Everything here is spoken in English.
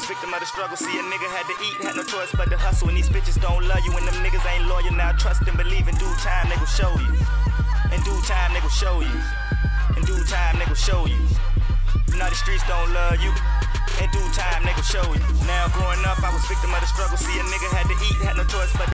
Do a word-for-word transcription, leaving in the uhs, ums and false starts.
victim of the struggle. See, a nigga had to eat, had no choice but to hustle. And these bitches don't love you, and them niggas ain't loyal. Now trust and believe, in due time they gon' show you. In due time they gon' show you. In due time they gon' show you. Now the streets don't love you. In due time they gon' show you. Now growing up I was victim of the struggle. See, a nigga had to eat, had no choice but